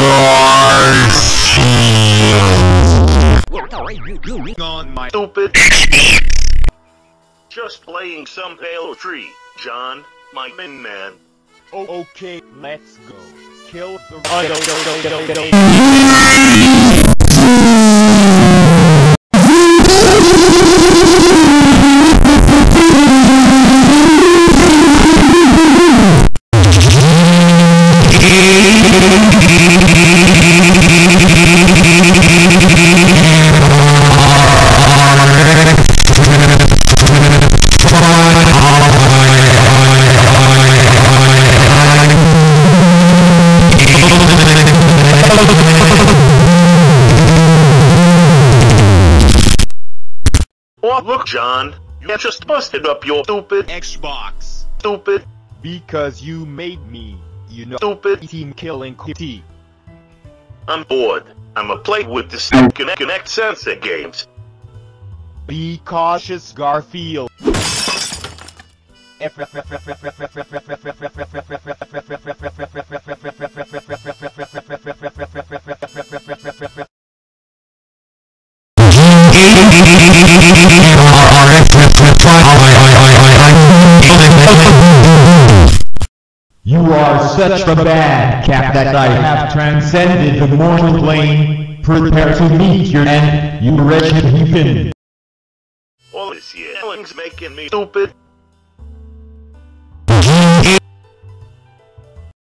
On my stupid. Just playing some Halo 3, John, my main man. Oh, okay, let's go. Kill the Oh, look, John, you just busted up your stupid Xbox. Stupid. Because you made me, you know, Stupid. team killing T. I'm bored. I'ma play with the stupid Connect sensor games. Be cautious, Garfield. You are such a bad cap that I have transcended the mortal plane. Prepare to meet your end, you wretched heathen. All this yelling's making me stupid.